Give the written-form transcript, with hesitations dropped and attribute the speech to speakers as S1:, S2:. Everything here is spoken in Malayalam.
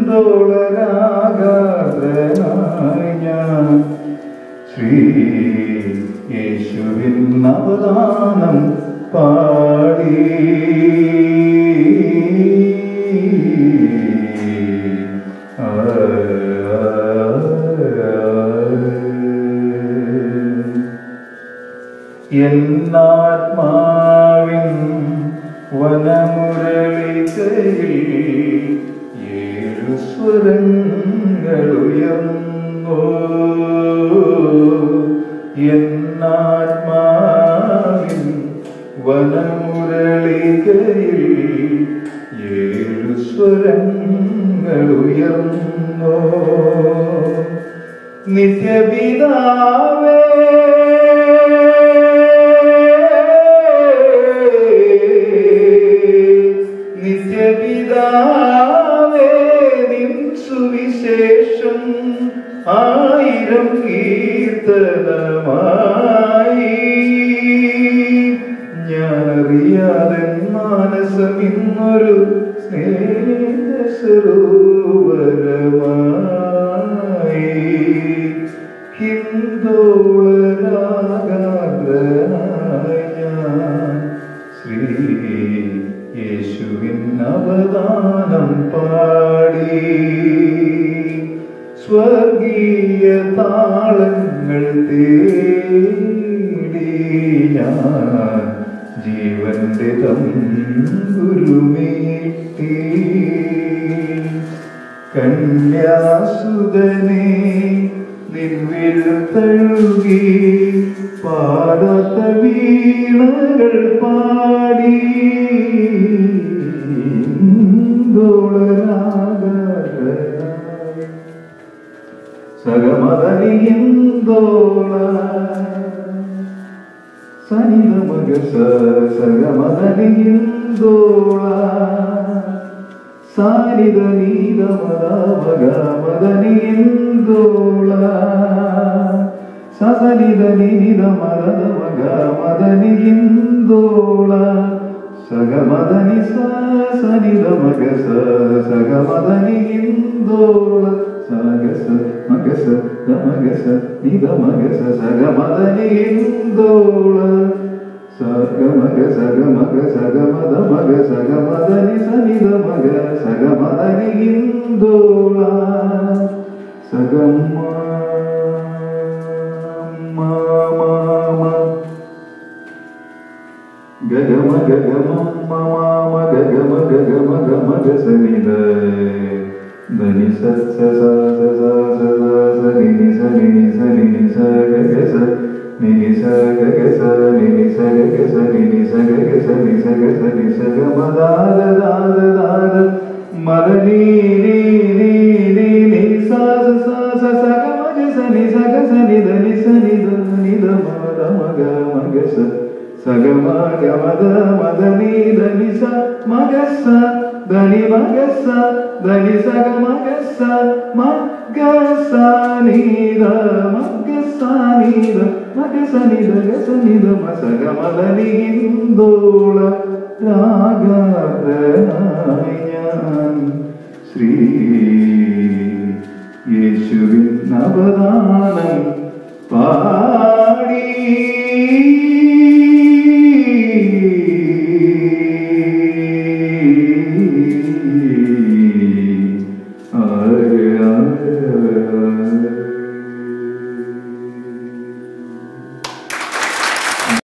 S1: ഹിന്ദോളരാഗാതനായി ഞാൻ ശ്രീ യേശുവിൻ അവദാനം പാടി. എന്നാത്മാവിൻ വനമുരളികയിൽ ഏഴു സ്വരങ്ങളുയർന്നു. എന്നാത്മാവിൻ വനമുരളികയിൽ ഏഴു സ്വരങ്ങളുയർന്നു. നിത്യപിതാവേ നിത്യപിതാവേ നിൻ സുവിശേഷം ആയിരം കീർത്തനമായി ഞാനറിയാതെ മാനസം ഇന്നൊരു സ്നേഹസരോവരമായി. ഹിന്ദോളരാഗാതനായി ഞാൻ ശ്രീ യേശുവിൻ അവദാനം പാടി. സ്വർഗീയ താളങ്ങൾ തേടി ഞാൻ ജീവന്റെ തമ്പുരുമീട്ടി. കന്യാസുതനെ നിൻവിൽ തഴുകി പാടാത്ത വീണകൾ പാടി. സഗമദനി ഹിന്ദോള സനിത മഗസ സഗമദനി ഹിന്ദോള സാനിത നീത മദ മഗ മദനി ഹിന്ദോള സസനിത നീത മദ മഗ മദനി ഹിന്ദോള സഗമദനി സനിത മഗസ സഗമദനി ഹിന്ദോള സഗസ മഗസ ദമഗസ നിദ മഗസ സഗമദനി ഹിന്ദോള സഗമഗ സഗമഗ സഗമദ മഗ സഗമദനി സനിദ മഗ സഗമദനി ഹിന്ദോള സഗമ ഗഗമ ഗഗമ മമ ഗഗമ ഗഗമ ഗമ ഗസനിദ ധനി സത്സ സ സ സ സ നിനി സ നിനി സ നിനി സ ഗഗസ നിനി സ ഗഗസ നിനി സ ഗഗസ നിനി സ ഗഗസ നി സ ഗസ നി സ ഗമ ദാദ ദാദ ദാദ മദനി നി നി നി നി സ സ സ സ ഗമ ഗസ നി സ ഗസ നി ധ നി സ നി ധ നി ധ മ ധ മ ഗ മ ഗസ സഗമ ഗമദ മദനി ധനി സ മഗസ ധനി മഗസ ധനി സഗ മഗസ മഗസ നീദ മഗസ നീദ മഗസ നീദ ഗസ നീദ മസഗ മദനി ഹിന്ദോള രാഗാതനായി ഞാൻ ശ്രീ യേശുവിൻ അവദാനം